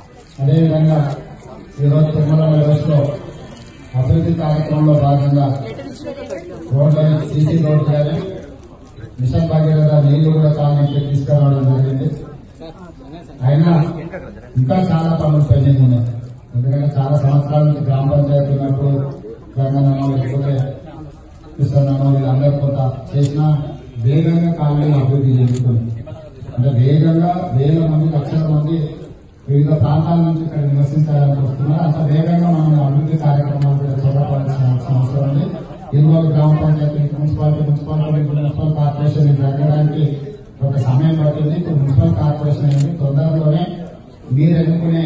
అదేవిధంగా ఈరోజు తిరుమల లో అభివృద్ధి కార్యక్రమంలో భాగంగా రోడ్లను సీసీ రోడ్ చేయాలి, మిషన్ భగీరథ నీళ్లు కూడా కాలనీకి తీసుకురావడం జరిగింది. అయినా ఇంకా చాలా పనులు పెండింగ్ ఉన్నాయి. ఎందుకంటే చాలా సంవత్సరాల నుంచి గ్రామ పంచాయతీ ఉన్నప్పుడు గంగన్నమో లేకపోతే కృష్ణన్నమో వీళ్ళందరూ కొంత చేసినా వేగంగా కాలనీ అభివృద్ధి చెందుతుంది. అంటే వేగంగా వేల మంది లక్షల మంది వివిధ ప్రాంతాల నుంచి ఇక్కడ నివసించాలని వస్తున్నారు. అంత వేగంగా మనం అభివృద్ధి కార్యక్రమాలు కూడా చేపట్టాల్సిన అవసరం ఉంది. ఇందులో గ్రామ పంచాయతీ, మున్సిపల్ కార్పొరేషన్ జరగడానికి ఒక సమయం పడుతుంది. ఇప్పుడు మున్సిపల్ కార్పొరేషన్ అనేది తొందరలోనే మీరు ఎన్నుకునే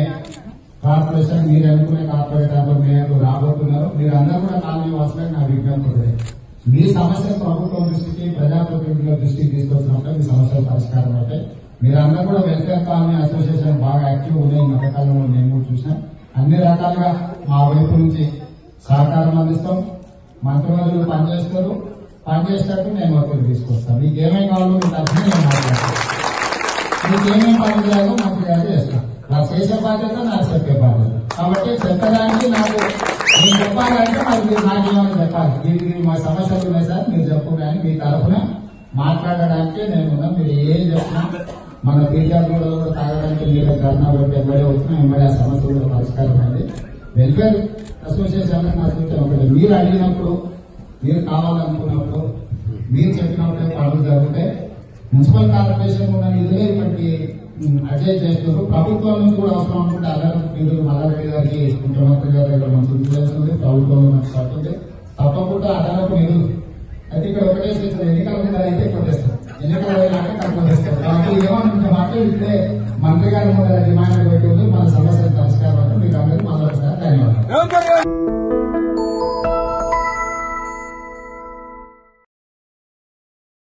కార్పొరేటర్లు మేయర్లు రాబోతున్నారు. మీరందరూ కూడా కాలనీ వాసులకు నా విజ్ఞప్తి, మీ సమస్యలు ప్రభుత్వం దృష్టికి, ప్రజాప్రతినిధుల దృష్టికి తీసుకొచ్చినప్పుడు మీ సమస్యలు పరిష్కారం అవుతాయి. మీరందరూ కూడా వెల్ఫేర్ కాలనీ అసోసియేషన్ బాగా యాక్టివ్ ఉన్నాయి. ఈ మధ్యకాలంలో మేము కూడా చూసినాం. అన్ని రకాలుగా మా వైపు నుంచి సహకారం అందిస్తాం. మంత్రివర్యులు పనిచేస్తారు, పనిచేసేటట్టు నేను ఒత్తిడి తీసుకొస్తాను. మీకు ఏమేమి కావాలో మీ తరఫున నేను మాట్లాడతాను. మీకు ఏమేమి పని చేయాలో మంత్రి గారు చేస్తాను. నాకు చేసే బాధ్యత, నాకు చెప్పే బాధ్యత. కాబట్టి చెప్పడానికి నాకు నేను చెప్పాలంటే మరి నాకేమని చెప్పాలి. దీనికి మా సమస్యలు ఉన్నాయి సార్, మీరు చెప్పడానికి మీ తరఫున మాట్లాడడానికి నేను ఉన్నా. మీరు ఏం చెప్పినా మన టీచర్ కూడా తాగడానికి మీరు ధర్నా పెట్టి ఎవరే వచ్చినా వెంబడి ఆ సమస్య కూడా పరిష్కారం అయింది. వెల్ఫేర్ అసోసియేషన్ నా సూచన ఒకటి, మీరు అడిగినప్పుడు, మీరు కావాలనుకున్నప్పుడు, మీరు చెప్పినప్పుడే పనులు జరుగుతాయి. మున్సిపల్ కార్పొరేషన్ ఉన్న నిధులే ఇప్పటికి అడ్జస్ట్ చేస్తున్నారు. ప్రభుత్వం నుంచి కూడా అవసరం అనుకుంటే అదనపు నిధులు మల్లారెడ్డి గారికి, ముఖ్యమంత్రి గారి దగ్గర మంచి ఇన్ఫ్లుయెన్స్ ఉంది, ప్రభుత్వంలో మంచి పడుతుంది. తప్పకుండా అదనపు నిధులు అయితే ఇక్కడ ఒకటే సూచన, ఎన్నికల ముందర అయితే కొట్టేస్తారు, ఎన్నికల వెళ్ళాక తక్కువ చేస్తారు. కాబట్టి ఏమనుకుంటే మాట ఇప్పుడే మంత్రి గారి ముందర డిమాండ్ పెట్టి మన సమస్యలు పరిష్కారం అంటే మీకు అందరికీ మళ్ళీ ధన్యవాదాలు.